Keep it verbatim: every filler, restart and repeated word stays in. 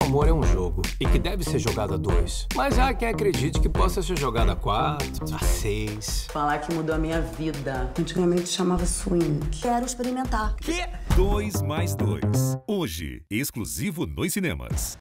amor é um jogo e que deve ser jogado a dois. Mas há quem acredite que possa ser jogado a quatro, a seis. Falar que mudou a minha vida. Antigamente chamava swing. Quero experimentar. Quê? Dois mais dois. Hoje, exclusivo nos cinemas.